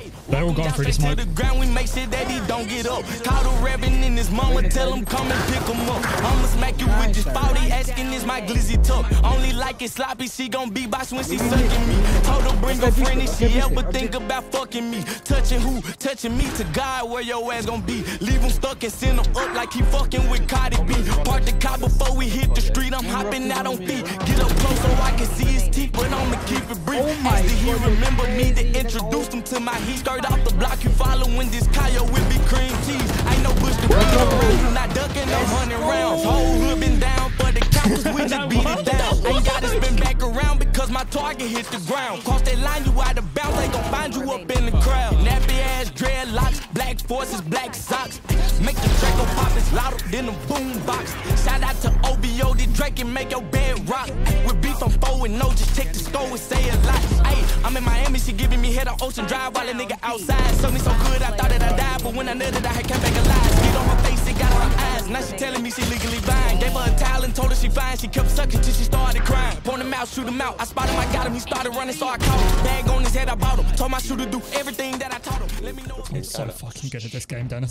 They're all going through the smoke. To the ground, we make sure that he don't get up. Call the reverend and his mama, tell him come and pick him up. I'ma smack you with this 40, asking is my glizzy tuck. Only like it sloppy, she gon' be box when she sucking me. Told her bring a friend if she ever think about fucking me. Touching who? Touching me to God, where your ass gon' be. Leave him stuck and send him up like he fucking with Cardi B. Park the car before we hit the street, I'm hopping out on feet. Get up close so I can see his teeth, but I'ma keep it brief. Did he remember me to introduce him to my heat? Skirt off the block, you following this Kyle with big cream cheese. Ain't no bush to run around, not ducking no 100 rounds. Whole hood been down for the counters, we just beat it down. Ain't gotta spin back around because my target hit the ground. Cross that line, you out of bounds, they gon' find you up in the crowd. Nappy ass dreadlocks, black forces, black socks. Make the track go pop, it's louder than a boom box. Shout out to OBO, the Drake and make your bed rock. With beef I'm 4-0, just check the score and say a lot. Ayy, I'm in Miami, she giving me head on Ocean Drive while a nigga outside. Saw me so good, I thought that I died, but when I nutted, I had came back alive. Spit on her face, it got on her eyes. Now she telling me she legally blind. Gave her a towel and told her she fine. She kept sucking till she started crying. Point him out, shoot him out. I spotted him, I got him. He started running, so I caught him. Bag on his head, I bought him. Told my shooter do everything that I taught him. Let me know. I'm so fucking good at this game, Dennis.